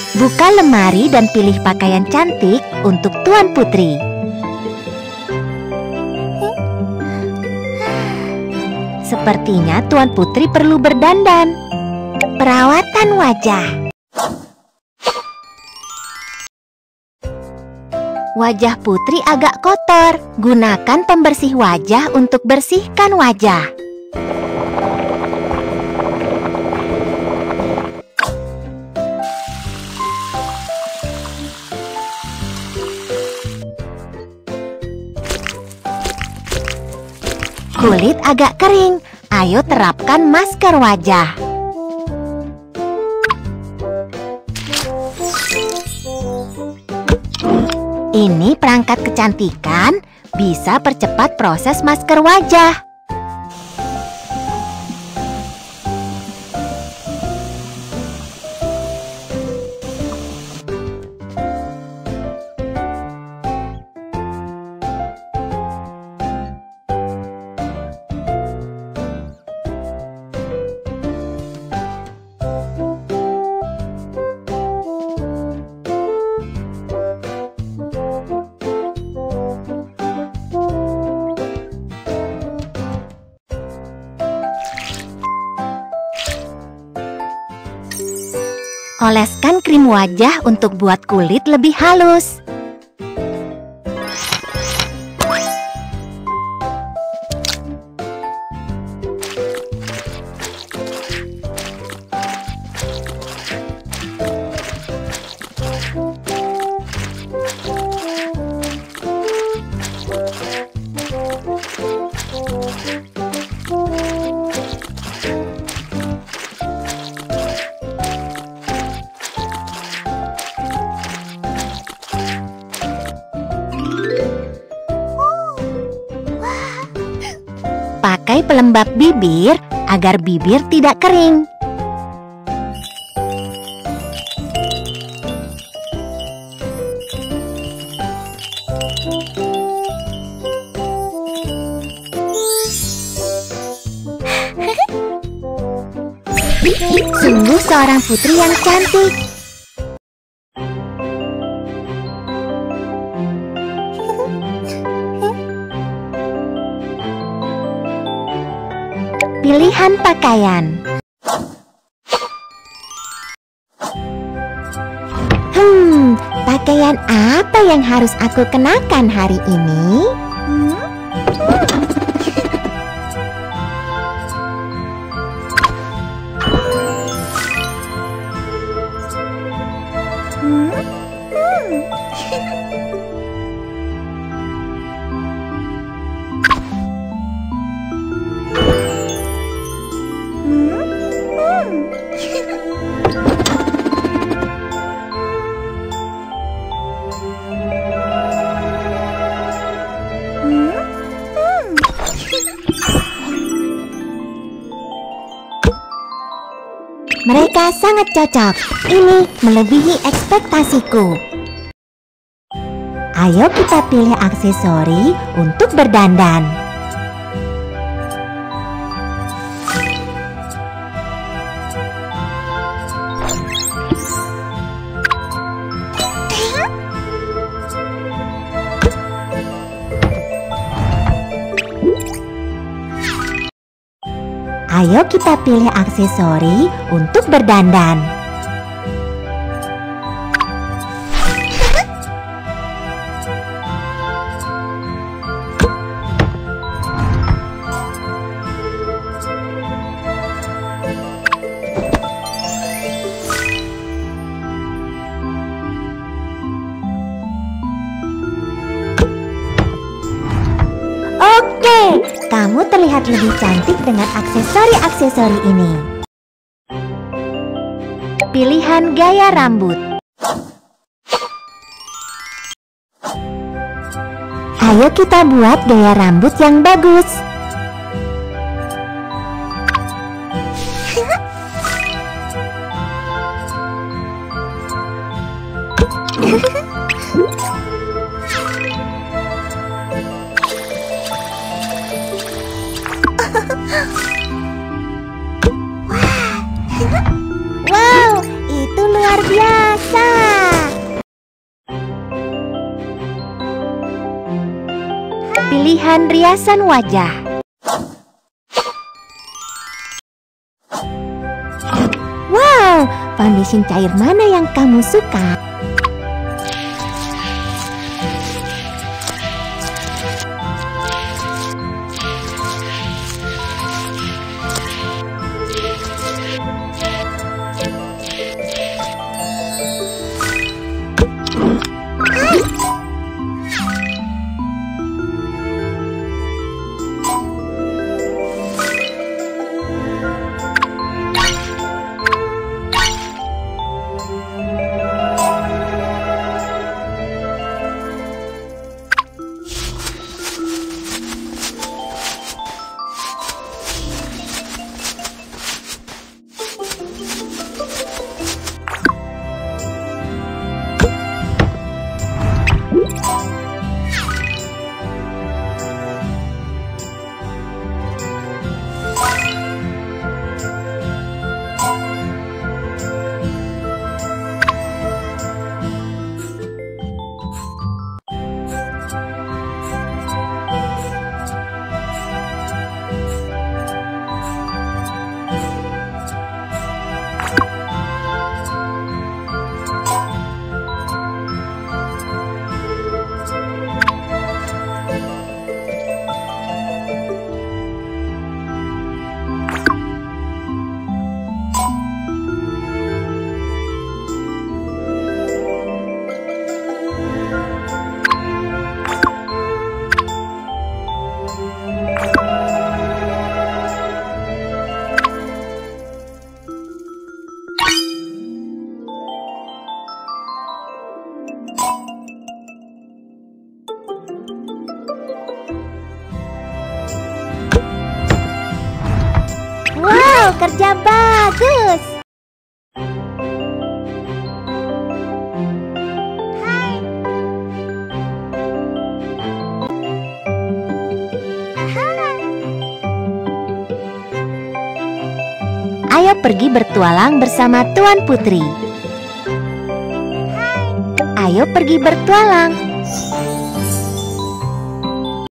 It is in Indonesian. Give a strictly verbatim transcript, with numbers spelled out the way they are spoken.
Buka lemari dan pilih pakaian cantik untuk Tuan Putri. Sepertinya Tuan Putri perlu berdandan. Perawatan wajah. Wajah Putri agak kotor. Gunakan pembersih wajah untuk bersihkan wajah. Kulit agak kering. Ayo terapkan masker wajah. Ini perangkat kecantikan, bisa percepat proses masker wajah. Oleskan krim wajah untuk buat kulit lebih halus. Pakai pelembab bibir agar bibir tidak kering. Sungguh seorang putri yang cantik. Pilihan pakaian. Hmm, pakaian apa yang harus aku kenakan hari ini? Hmm? Hmm? Mereka sangat cocok. Ini melebihi ekspektasiku. Ayo kita pilih aksesori untuk berdandan. Ayo kita pilih aksesori untuk berdandan. Oke, kamu terlihat lebih cantik dengan aksesori-aksesori ini. Pilihan gaya rambut. Ayo kita buat gaya rambut yang bagus. Wow, itu luar biasa. pilihan riasan wajah. Wow, foundation cair mana yang kamu suka? Wow, kerja bagus. Hai. Ayo pergi bertualang bersama Tuan Putri. Hai. Ayo pergi bertualang.